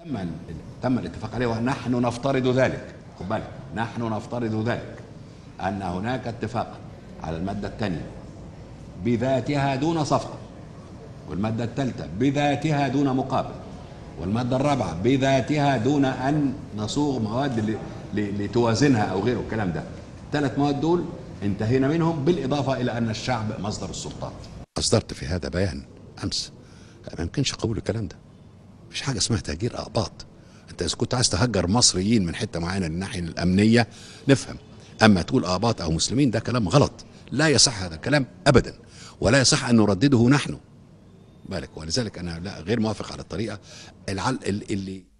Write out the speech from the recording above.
تم الاتفاق عليه، ونحن نفترض ذلك. خد بالك، نحن نفترض ذلك أن هناك اتفاقا على المادة الثانية بذاتها دون صفقة، والمادة الثالثة بذاتها دون مقابل، والمادة الرابعة بذاتها دون أن نصوغ مواد لتوازنها أو غيره. الكلام ده الثلاث مواد دول انتهينا منهم، بالإضافة إلى أن الشعب مصدر السلطات. أصدرت في هذا بيان أمس، ما يمكنش قبول الكلام ده. مفيش حاجة اسمها تهجير أقباط. أنت إذا كنت عايز تهجر مصريين من حتة معينة للناحية الأمنية نفهم، أما تقول أقباط أو مسلمين ده كلام غلط، لا يصح هذا الكلام أبدا، ولا يصح أن نردده نحن بالك. ولذلك أنا لا غير موافق على الطريقة اللي